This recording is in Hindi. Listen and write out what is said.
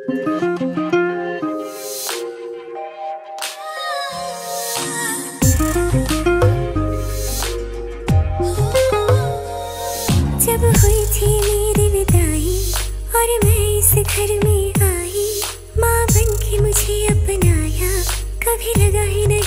जब हुई थी मेरी विदाई और मैं इस घर में आई, माँ बन के मुझे अपनाया, कभी लगा ही नहीं